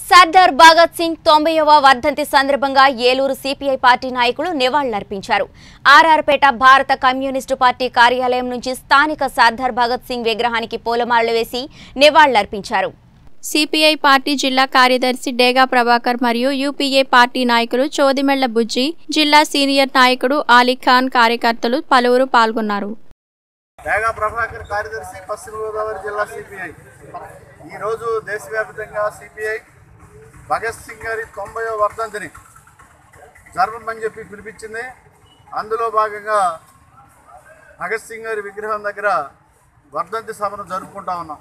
సర్దార్ భగత్ సింగ్ 90వ వర్ధంతి సందర్భంగా Eluru CPI party నాయకులు నివాళులర్పించారు. ఆర్ఆర్పేట భారత కమ్యూనిస్టు పార్టీ కార్యాలయం నుంచి స్థానిక సర్దార్ భగత్ సింగ్ విగ్రహానికి పూలమాలలు వేసి నివాళులర్పించారు. సిపిఐ పార్టీ జిల్లా కార్యదర్శి డేగా ప్రభాకర్ మరియు యూపీఏ పార్టీ నాయకులు చోదిమెళ్ల బుజ్జి, జిల్లా సీనియర్ నాయకుడు అలీఖాన్, కార్యకర్తలు పలువురు పాల్గొన్నారు. డేగా ప్రభాకర్, కార్యదర్శి, పశ్చిమ గోదావరి జిల్లా సిపిఐ. ఈరోజు దేశవ్యాప్తంగా సిపిఐ భగత్ సింగ్ గారి 90వ వర్ధంతిని జరపమని చెప్పి పిలిపించింది. అందులో భాగంగా భగత్ సింగ్ గారి విగ్రహం దగ్గర వర్ధంతి సభను జరుపుకుంటా ఉన్నాం.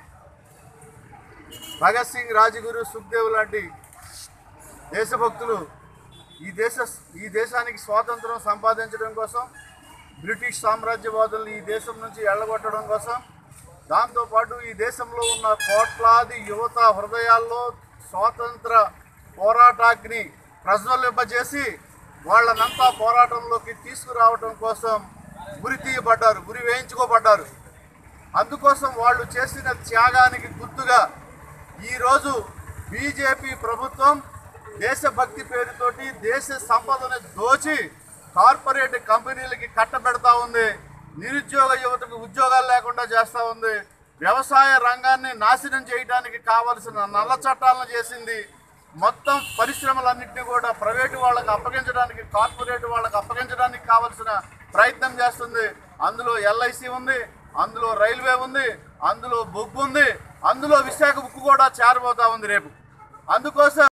భగత్ సింగ్, రాజగురు, సుఖ్దేవ్ లాంటి దేశభక్తులు ఈ దేశానికి స్వాతంత్రం సంపాదించడం కోసం, బ్రిటిష్ సామ్రాజ్యవాదులను ఈ దేశం నుంచి ఎల్లగొట్టడం కోసం, దాంతోపాటు ఈ దేశంలో ఉన్న కోట్లాది యువత హృదయాల్లో స్వాతంత్ర పోరాటాగ్ని ప్రజ్వలింపజేసి వాళ్ళనంతా పోరాటంలోకి తీసుకురావడం కోసం గురి వేయించుకోబడ్డారు. అందుకోసం వాళ్ళు చేసిన త్యాగానికి గుర్తుగా ఈరోజు బీజేపీ ప్రభుత్వం దేశభక్తి పేరుతోటి దేశ సంపదను దోచి కార్పొరేట్ కంపెనీలకి కట్టబెడతా ఉంది. నిరుద్యోగ యువతకు ఉద్యోగాలు లేకుండా చేస్తూ ఉంది. వ్యవసాయ రంగాన్ని నాశనం చేయడానికి కావలసిన నల్ల చట్టాలను చేసింది. మొత్తం పరిశ్రమలన్నింటినీ కూడా ప్రైవేటు వాళ్ళకి అప్పగించడానికి, కార్పొరేట్ వాళ్ళకి అప్పగించడానికి కావలసిన ప్రయత్నం చేస్తుంది. అందులో ఎల్ఐసి ఉంది, అందులో రైల్వే ఉంది, అందులో బొగ్గు ఉంది, అందులో విశాఖ ఉక్కు కూడా చేరబోతా ఉంది రేపు. అందుకోసం